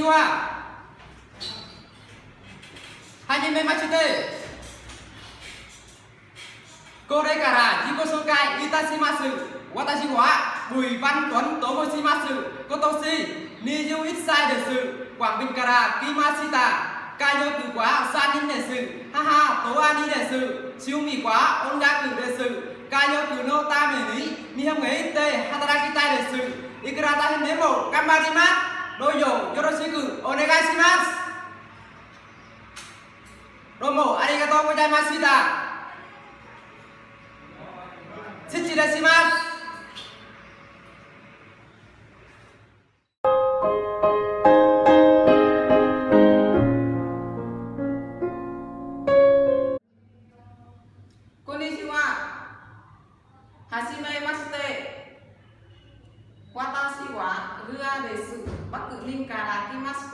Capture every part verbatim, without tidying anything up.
ちは。はじめまして。これから自己紹介いたします。私はBùi Văn Tuấnと申します。今年にじゅういっさいです。广賓から来ました。家族はさんにんです。母と兄です。趣味は音楽です。家族のために日本へ行って働きたいです。いくら大変でも頑張ります。どうぞよろしくお願いします。どうもありがとうございました。失礼します。こんにちは。はじめまして。私はルアです。バクリンから来ました。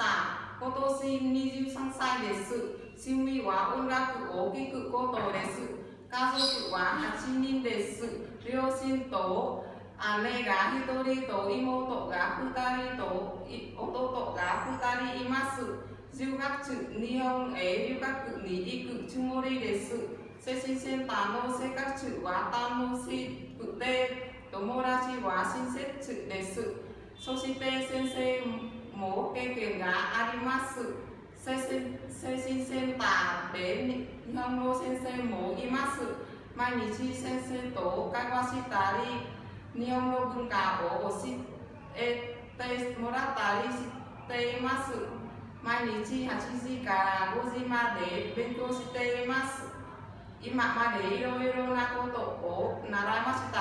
今年にじゅうさんさいです。趣味は音楽を聴くことです。家族ははちにんです。両親と姉がひとりと妹がふたりと弟がふたりいます。じゅうがつ日本へ留学に行くつもりです。精神センターの生活は楽しくて、友達は親切です。そして先生も経験があります。精神センターで日本の先生もいます。毎日先生と会話したり、日本の文化を教えてもらったりしています。毎日はちじからごじまで勉強しています。今までいろいろなことを習いました。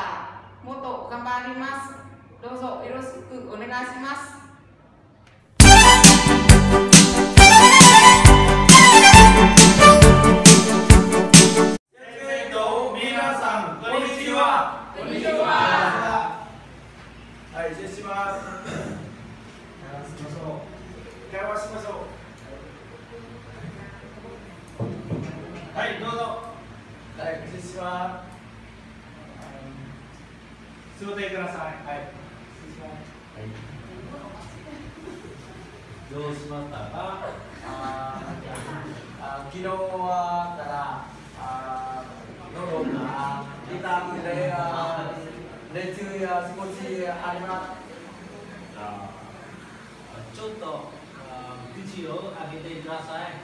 もっと頑張ります。どうぞよろしくお願いします。 はい、失礼します。しましょう。会話しましょう。はい、どうぞ。はい、失礼します。座ってください。はい。失礼します。はい。どうしましたか。ああ、昨日はから、あ、喉が痛くて、あ、練習や少しあります。あ、ちょっと口を開けてください。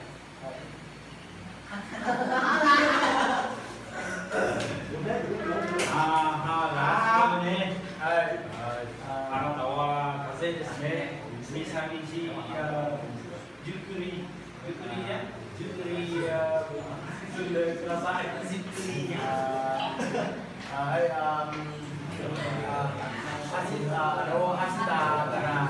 ああ、歯がすくね。はい。あなたは風邪ですね。に、さんにち、ゆっくり、ゆっくりね、ゆっくり進んでください。ゆっくりね。はい、あ、走った、あの、走ったから、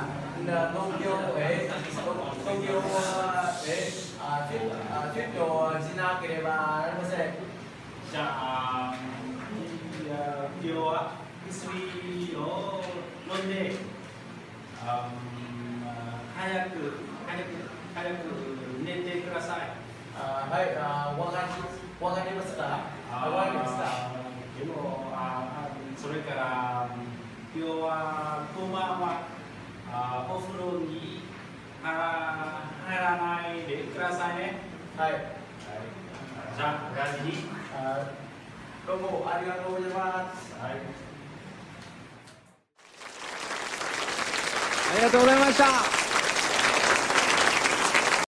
東京へ、東京へ、あ、出張しなければなりません。じゃあ、今日は薬を飲んで、あ、早く、早く、早く寝てください。あ、はい、あ、わかり、わかりました。わかりました。でも、あ、それから今日は当番はあお風呂に入らないでくださいね。はい。はい、じゃあ、お大事に。どうもありがとうございます。はい。 ありがとうございました。